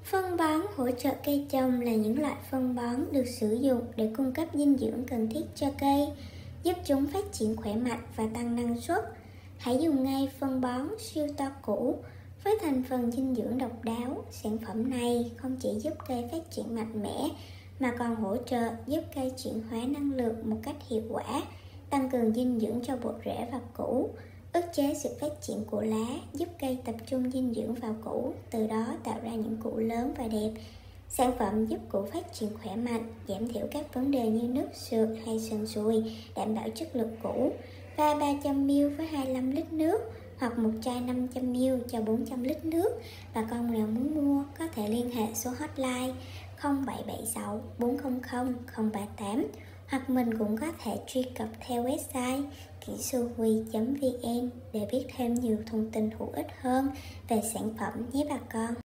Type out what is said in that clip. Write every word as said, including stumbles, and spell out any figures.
Phân bón hỗ trợ cây trồng là những loại phân bón được sử dụng để cung cấp dinh dưỡng cần thiết cho cây, giúp chúng phát triển khỏe mạnh và tăng năng suất. Hãy dùng ngay phân bón siêu to cũ với thành phần dinh dưỡng độc đáo. Sản phẩm này không chỉ giúp cây phát triển mạnh mẽ mà còn hỗ trợ giúp cây chuyển hóa năng lượng một cách hiệu quả, tăng cường dinh dưỡng cho bộ rễ và củ, ức chế sự phát triển của lá, giúp cây tập trung dinh dưỡng vào củ, từ đó tạo ra những củ lớn và đẹp. Sản phẩm giúp củ phát triển khỏe mạnh, giảm thiểu các vấn đề như nước xượt hay sần sùi, đảm bảo chất lượng củ. Pha ba trăm mi li lít với hai mươi lăm lít nước hoặc một chai năm trăm mi li lít cho bốn trăm lít nước. Bà con nào muốn mua có thể liên hệ số hotline không bảy bảy sáu bốn không không không ba tám, hoặc mình cũng có thể truy cập theo website kisuhui chấm vn để biết thêm nhiều thông tin hữu ích hơn về sản phẩm nhé bà con.